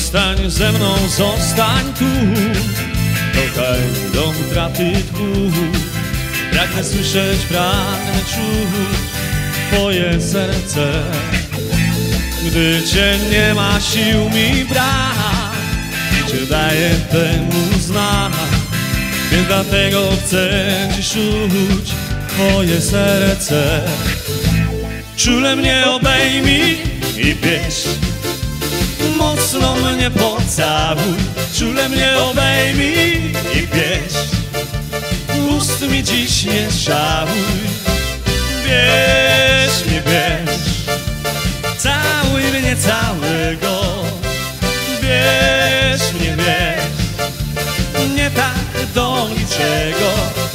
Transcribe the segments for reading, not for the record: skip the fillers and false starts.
Zostań ze mną, zostań tu. Kochaj do utraty tchu. Pragnę słyszeć, pragnę czuć twoje serce. Gdy cię nie ma, sił mi brak, cię daję temu znak. Więc dlatego chcę dziś czuć twoje serce. Czule mnie obejmij i bierz, mocno mnie pocałuj. Czule mnie obejmij i bierz, ust mi dziś nie żałuj. Bierz mnie, bierz, całuj mnie całego. Bierz mnie, bierz, nie tak do niczego.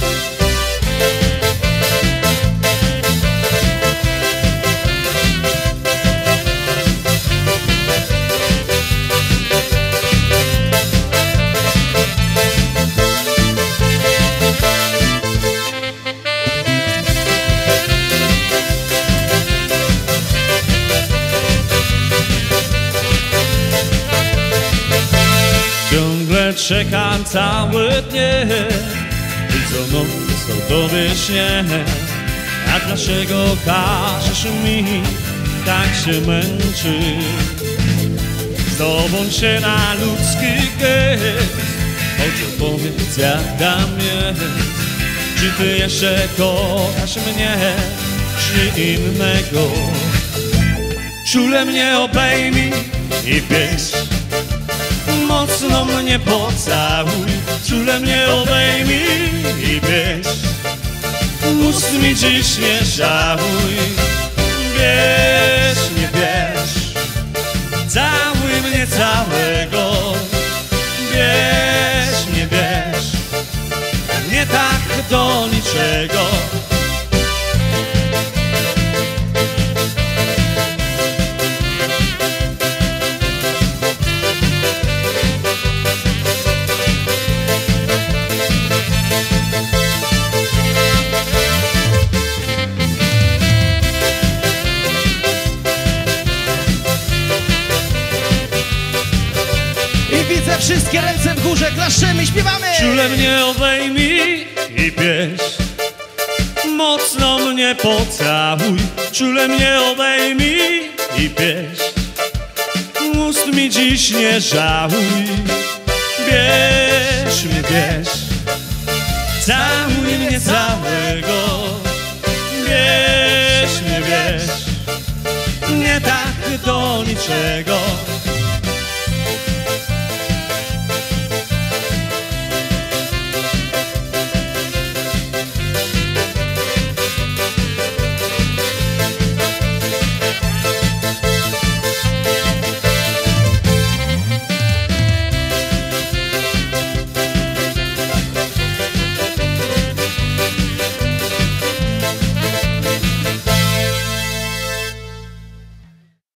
Ciągle czekam całe dnie i co noc są tobie śnie. A dlaczego każesz mi tak się męczyć? Zdobądź się na ludzki gest, choć opowiedz jak tam jest. Czy ty jeszcze kochasz mnie, czy innego? Czule mnie obejmij i bierz, mocno mnie pocałuj. Czule mnie obejmij i bierz, ust mi dziś nie żałuj. Bierz mnie, bierz, całuj mnie całego. Bierz mnie, bierz, nie tak do niczego. Widzę wszystkie ręce w górze, klaszczemy i śpiewamy. Czule mnie obejmij i bierz, mocno mnie pocałuj. Czule mnie obejmij i bierz, ust mi dziś nie żałuj. Bierz mnie, bierz, całuj mnie całego. Bierz mnie, bierz, nie tak do niczego.